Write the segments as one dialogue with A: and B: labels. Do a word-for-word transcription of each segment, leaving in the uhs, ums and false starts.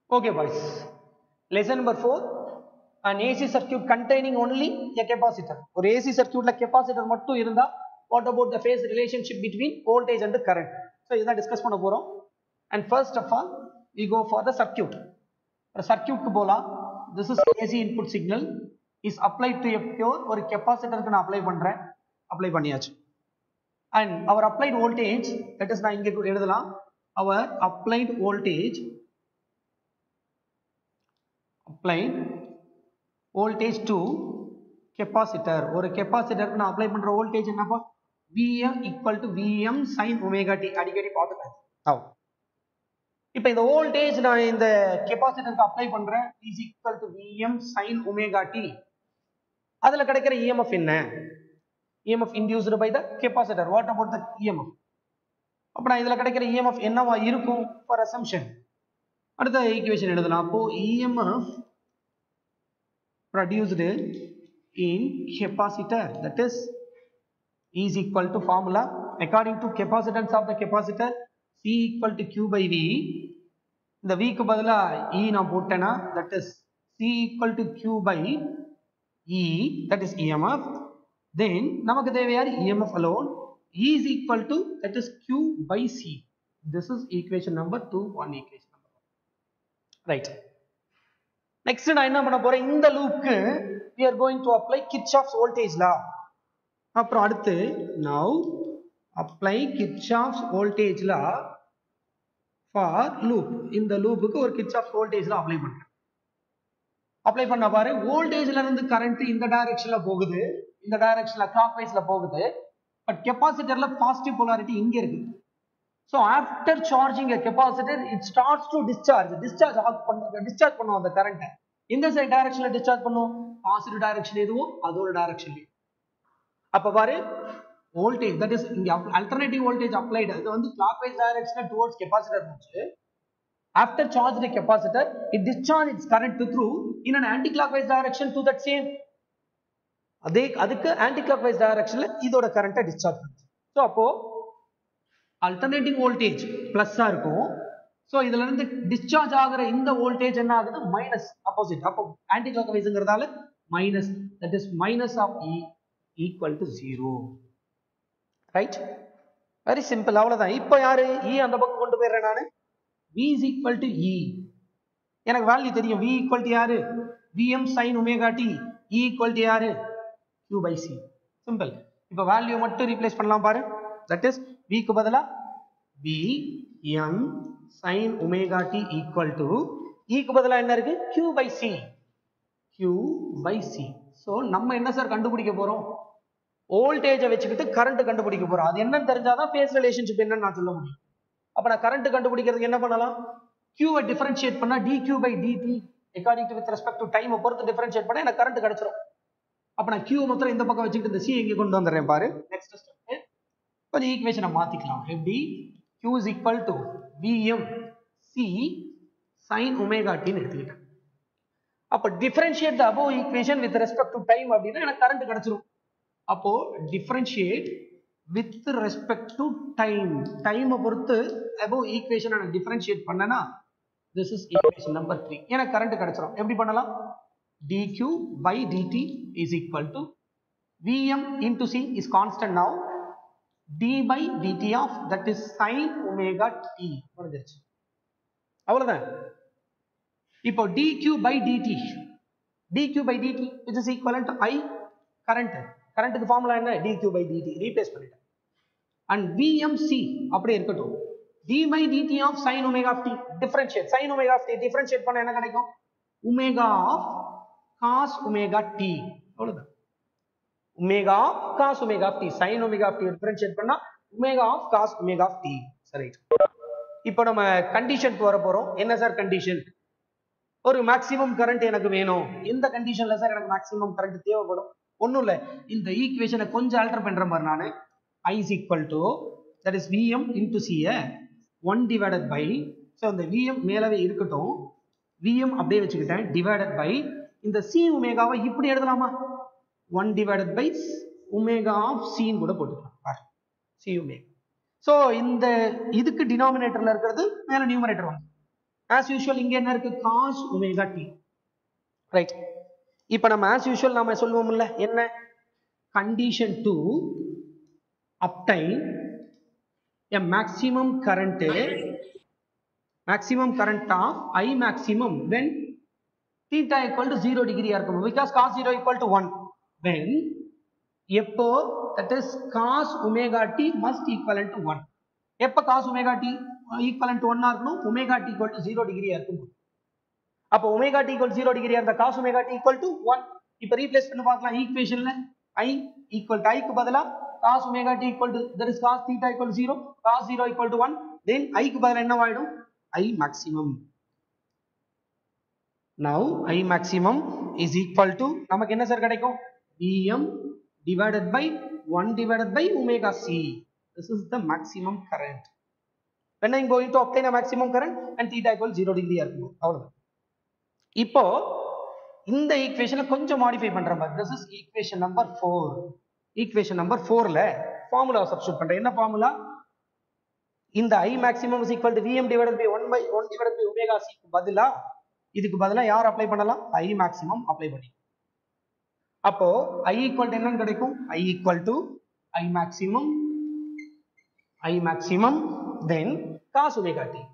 A: Okay boys, lesson number four, an A C circuit containing only a capacitor. ஒரு A C circuitல capacitor மட்டும் இருந்தா what about the phase relationship between voltage and current? So இதான் discuss பண்ண போறோம். And first of all we go for the circuit. ஒரு சர்க்யூட்க்கு போலாம். This is A C input signal is applied to a pure ஒரு கெபாசிட்டருக்கு நான் apply பண்றேன். Apply பண்ணியாச்சு. And our applied voltage, that is நான் இங்க எழுதலாம். Our applied voltage applied voltage to capacitor ஒரு கெபாசிட்டருக்கு நான் அப்ளை பண்ற வோல்டேஜ் என்னப்பா Vm equal to Vm sin omega t அடிக்கடி பார்த்துட்டேன். ஆ இப்போ இந்த வோல்டேஜ் நான் இந்த கெபாசிட்டருக்கு அப்ளை பண்றேன் is equal to Vm sin omega t. அதுல கிடைக்கிற E M F என்ன? E M F induced by the capacitor. What about the E M F? அப்ப நான் இதுல கிடைக்கிற E M F என்னவா இருக்கும் for assumption? அடுத்த ஈக்குவேஷன் எழுதலாம். அப்போ E M F produced in capacitor, that is is equal to formula according to capacitance of the capacitor C equal to Q by V. இந்த V க்கு பதிலா E நான் போட்டேனா, that is C equal to Q by E, that is E M F. Then நமக்கு தேவையான E M F alone E is equal to, that is Q by C. This is equation number two, one equation number one. Right. Next நான் என்ன பண்ண போறேன், இந்த லூப்க்கு we are going to apply Kirchhoff's voltage law. அப்புறம் அடுத்து now apply Kirchhoff's voltage law for loop. இந்த லூப்புக்கு ஒரு Kirchhoff's voltage law apply பண்றேன். அப்ளை பண்ண பாரு, வோல்டேஜ்ல இருந்து கரண்ட் இந்த டைரக்ஷன்ல போகுது, இந்த டைரக்ஷன்ல clockwise ல போகுது. பட் கெபாசிட்டர்ல பாசிட்டிவ் polarity இங்க இருக்கு. So after charging a capacitor it starts to discharge discharge பண்ண discharge பண்ணும் அந்த கரண்ட். எந்த சைடு டைரக்ஷன்ல டிஸ்சார்ஜ் பண்ணும்? பாசிட்டிவ் டைரக்ஷன் எதுவோ அதோட டைரக்ஷன்ல. அப்ப பாரு வோல்டேஜ், that is இங்க alternative voltage applied, அது வந்து clockwise direction towards capacitor போச்சு. After charged the capacitor it discharge its current through in an anti-clockwise direction to that same. அதே அதுக்கு anti-clockwise directionல இதோட கரண்ட்டை டிஸ்சார்ஜ் பண்ணுது. சோ அப்போ alternating voltage பிளஸ் ஆ இருக்கும். சோ இதுல இருந்து டிஸ்சார்ஜ் ஆகுற இந்த வோல்டேஜ் என்ன ஆகுது? Minus, opposite. அப்போ anti-clockwise-ங்கறதால minus, that is minus of E equal to zero. Right? Very simple. அவ்வளவுதான். இப்போ யாரு E அந்த பக்கம் கொண்டு போயிடுறேன் நானு. V is equal to E. எனக்கு வேல்யூ தெரியும். V equal to யாரு? Vm sin omega t. E equal to யாரு? Q by C. Simple. இப்போ வேல்யூ மட்டும் ரீப்ளேஸ் பண்ணலாம் பாரு. That is V க்கு பதிலா Vm sin omega t equal to E க்கு பதிலா என்ன இருக்கு? Q by C. Q by C. So நம்ம என்ன சார் கண்டுபிடிக்க போறோம்? வோல்டேஜை வச்சுக்கிட்டு கரண்ட் கண்டுபிடிக்க போறோம். அது என்னன்னு தெரிஞ்சாதான் ஃபேஸ் ரிலேஷன்ஷிப் என்னன்னு நான் சொல்ல முடியும். அப்ப நான் கரண்ட் கண்டுபிடிக்கிறதுக்கு என்ன பண்ணலாம்? Q வை டிஃபரன்ஷியேட் பண்ணா dq by dt according to with respect to time பொறுத்து டிஃபரன்ஷியேட் பண்ணா எனக்கு கரண்ட் கிடைச்சிரும். அப்ப நான் Q மொத்தம் இந்த பக்கம் வச்சுக்கிட்டு இந்த C எங்க கொண்டு வந்துறேன் பாரு. நெக்ஸ்ட் ஸ்டெப் கொஞ்சம் ஈக்குவேஷனை மாத்திக்கலாம். எப்படி? Q is equal to Vm C sin omega t ன்னு எடுத்துக்கிட்டேன். அப்ப differentiate the above equation with respect to time அப்படினா எனக்கு கரண்ட் கிடைச்சிரும். அப்போ differentiate with respect to time, time பொறுத்து above equation நான் differentiate பண்ணனா this is equation number three. எனக்கு கரண்ட் கிடைச்சிரும். எப்படி பண்ணலாம்? dq by dt is equal to Vm into C is constant now, d by dt of, that is sin omega t. முடிஞ்சிருச்சு. அவ்வளவுதான். இப்போ dq by dt, dq by dt which is equivalent to I current. கரண்ட்க்கு formula என்ன? dq by dt replace பண்ணிட்டேன். and Vmc அப்படியே இருக்கட்டும். d by dt of sin omega of t differentiate, sin omega of t differentiate பண்ணா என்ன கிடைக்கும்? omega of cos omega t. அவ்வளவுதான். omega of cos omega of t, sin omega of t differentiate பண்ணா omega of cos omega of t. சரி. இப்போ நம்ம கண்டிஷனுக்கு வர போறோம். என்ன சார் கண்டிஷன்? ஒரு மேக்ஸிமம் கரண்ட் எனக்கு வேணும். எந்த கண்டிஷன்ல சார் எனக்கு மேக்ஸிமம் கரண்ட் தேவைப்படும்? ஒண்ணும் இல்ல, இந்த ஈக்குவேஷனை கொஞ்சம் ஆல்டர் பண்ற மாதிரி நானு I is equal to, that is Vm into C one divided by, so இந்த Vm மேலவே இருக்கட்டும், Vm அப்படியே வச்சுக்கிட்டேன், divided by இந்த C ஒமேகாவை இப்படி எழுதலாமா? one divided by omega of C ன்னு கூட போட்டுக்கலாம் பாரு. C omega. So இந்த இதுக்கு டினாமினேட்டர்ல இருக்கிறது மேல நியூமரேட்டர் வந்து. as usual இங்க என்ன இருக்கு cos omega t right. இப்போ நம்ம as usual நாம சொல்லுவோம்ல என்ன condition to obtain a maximum current maximum current of I maximum when theta equal to zero degree இருக்கும் because cos zero equal to one when எப்போ that is cos omega t must equivalent to one எப்போ cos omega t equivalent to one இருக்கணும் omega t equal to zero degree இருக்கும் அப்போ omega t equal to zero degree இருந்தா cos omega t equal to one இப்போ replace பண்ணி பார்க்கலாம் ஈக்குவேஷன்ல I equal to I க்கு பதிலா cos omega t equal to that is cos theta equal to zero cos zero equal to one then I க்கு பதிலா என்ன ஆயிடும் I maximum. Now I maximum is equal to நமக்கு என்ன sir கிடைக்கும் Vm divided by one divided by omega c. This is the maximum current. When I am going to obtain a maximum current and theta equal to zero degree இருக்கும் அவ்வளவுதான். இப்போ இந்த ஈக்குவேஷனை கொஞ்சம் modify பண்ற மாதிரி this is equation number four. equation number four ல ஃபார்முலாவை சப்ஸ்டிட்யூட் பண்றேன் என்ன ஃபார்முலா இந்த I maximum is equal to Vm divided by one by one divided by omega c க்கு பதிலா இதுக்கு பதிலா யார் அப்ளை பண்ணலாம் I maximum அப்ளை பண்ணி அப்போ I equal to என்னன்னு கிடைக்கும் I equal to I maximum I maximum then cos omega t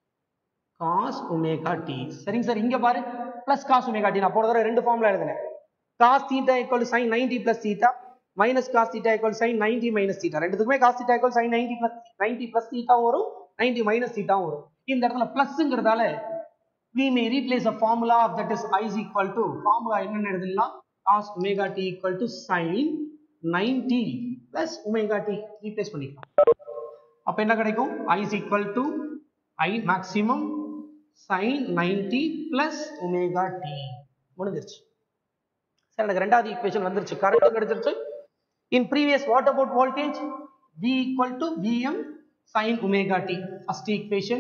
A: cos omega t சரிங்க சார் இங்க பாரு plus cos omega t நான் போன தடவை ரெண்டு ஃபார்முலா எழுதினேன் cos theta equal to sin ninety plus theta minus cos theta equal to sin ninety minus theta ரெண்டுத்துக்குமே cos theta equal to sin ninety plus ninety plus theta வரும் ninety minus theta வரும் இந்த இடத்துல பிளஸ்ங்கிறதால we may replace a formula of that is I is equal to formula என்னன்னு எழுதலாம் cos omega t equal to sin ninety plus omega t replace பண்ணிக்கலாம் அப்ப என்ன கிடைக்கும் I is equal to I maximum sin ninety plus omega t முடிஞ்சிருச்சு sir எனக்கு ரெண்டாவது equation வந்துருச்சு கரண்ட் கிடைச்சிருச்சு in previous what about voltage V equal to Vm sin omega t first equation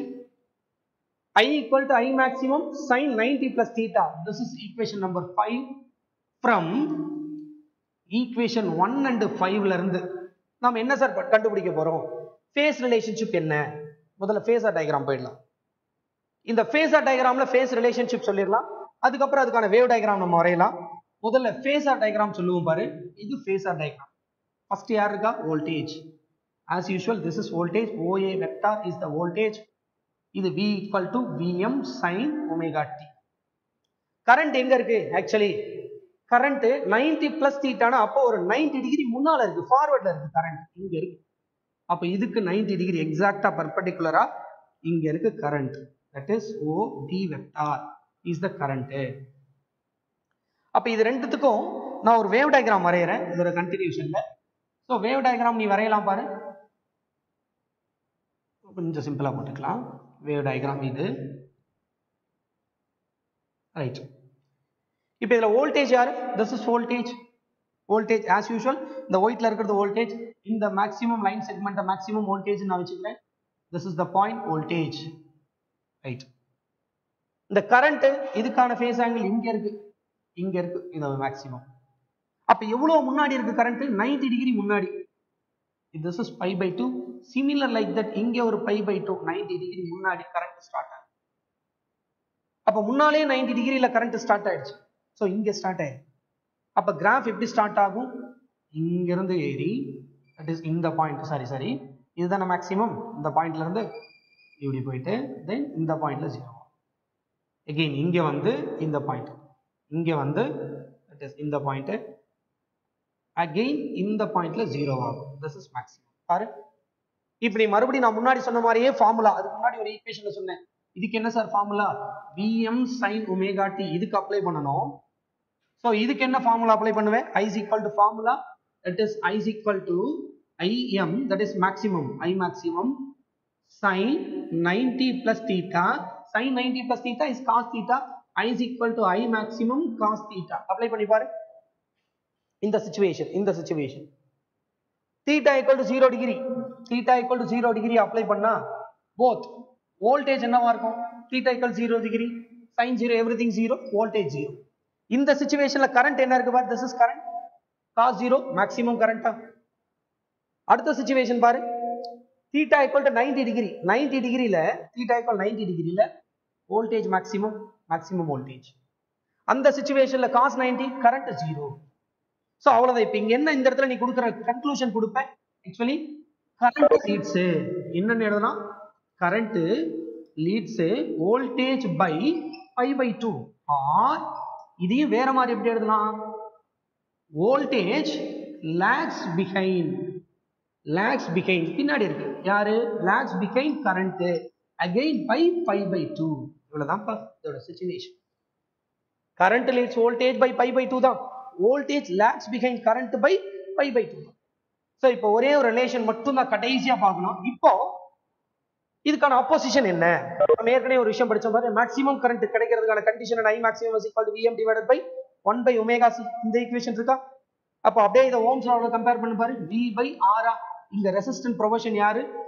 A: I equal to I maximum sin ninety plus theta this is equation number five from equation one and five ல இருந்து நாம என்ன sir கண்டுபிடிக்க போறோம் phase relationship என்ன முதல்ல phasor diagram போயிடலாம் இந்த phasor diagramல phase relationship சொல்லிரலாம் அதுக்கு அப்புறம் அதுக்கான wave diagram நம்ம வரையலாம் முதல்ல phasor diagram சொல்லுவோம் பாரு இது phasor diagram first யார் இருக்கா voltage as usual this is voltage O A vector is the voltage இது V equal to Vm sin omega t current எங்க இருக்கு actually current ninety plus theta னா அப்போ ஒரு ninety degree முன்னால இருக்கு forwardல இருக்கு current இங்க இருக்கு அப்ப இதுக்கு ninety degree exact perpendicular ஆ இங்க இருக்கு current that is O D vector is the current அப்ப இது ரெண்டுத்துக்கும் நான் ஒரு wave diagram வரையறேன் இதோட continuationல so wave diagram நீ வரையலாம் பாரு கொஞ்சம் சிம்பிளா போட்டுக்கலாம் wave diagram இது right இப்போ இதுல voltage யாரு this is voltage voltage as usual இந்த whiteல இருக்குது voltage இந்த maximum line segment maximum voltage நான் வெச்சுக்கிறேன் this is the point voltage right இந்த current இதுக்கான phase angle இங்க இருக்கு இங்க இருக்கு இந்த maximum அப்ப எவ்வளவு முன்னாடி இருக்கு current ninety degree முன்னாடி this is pi by two similar like that இங்க ஒரு pi by two ninety degree முன்னாடி current start ஆகும் அப்ப முன்னாலே ninety degree ல current start ஆயிடுச்சு சோ இங்க ஸ்டார்ட் ஆயிடும் அப்ப கிராஃப் எப்படி ஸ்டார்ட் ஆகும் இங்க இருந்து ஏறி that is இந்த பாயிண்ட் சாரி சாரி இதுதான மேக்ஸிமம் இந்த பாயிண்ட்ல இருந்து இப்படி போயிட்டு then இந்த பாயிண்ட்ல ஜீரோ again இங்க வந்து இந்த பாயிண்ட் இங்க வந்து that is இந்த பாயிண்ட் again இந்த பாயிண்ட்ல ஜீரோ ஆகும் this is maximum பாரு இப்படி மறுபடியும் நான் முன்னாடி சொன்ன மாதிரியே ஃபார்முலா அதுக்கு முன்னாடி ஒரு ஈக்குவேஷன்ல சொன்னேன் இதுக்கு என்ன sir formula Vm sin omega t இதுக்கு அப்ளை பண்ணனும் சோ இதுக்கு என்ன ஃபார்முலா அப்ளை பண்ணுவேன் I is equal to formula that is I is equal to Im that is maximum I maximum sin ninety plus theta sin ninety plus theta is cos theta I is equal to I maximum cos theta apply பண்ணி பாரு இந்த situation இந்த situation theta equal to zero degree theta equal to zero degree apply பண்ணா both voltage என்னவா இருக்கும் theta equal to zero degree sin zero everything zero voltage zero இந்த சிச்சுவேஷன்ல current என்ன இருக்கு பாரு this is current cos zero maximum current அடுத்த situation பாரு theta equal to ninety degree ninety degree ல theta equal ninety degree ல voltage maximum, maximum voltage. அந்த சிச்சுவேஷன்ல cos ninety current zero. So அவ்வளவுதான். இப்போ இங்க என்ன இந்த இடத்துல நீ கொடுக்கிற கன்க்ளூஷன் கொடுப்பேன். Actually current leads என்னன்னு எழுதனா current leads voltage by pi by two or இதையும் வேற மாதிரி எப்படி எழுதலாம் voltage lags behind lags behind பின்னாடி இருக்கு யாரு lags behind current again by pi by two இவ்வளவுதான் பா இதோட situation current leads voltage by pi by two தான் voltage lags behind current by pi by two தான் சோ இப்போ ஒரே ஒரு ரிலேஷன் மட்டும் தான் கடைசியா பார்க்கணும் இப்போ இதுக்கான ஆப்போசிஷன் என்ன நம்ம ஏற்கனவே ஒரு விஷயம் படிச்சோம் பாரு மேக்ஸிமம் கரண்ட் கிடைக்கிறதுக்கான condition I maximum is equal to Vm divided by one by omega c இந்த ஈக்குவேஷன் இருக்கா அப்ப அப்படியே இத ஓம்ஸ் லால கம்பேர் பண்ணி பாரு V by R இங்க ரெசிஸ்டன்ஸ் ப்ரொபோர்ஷன் யாரு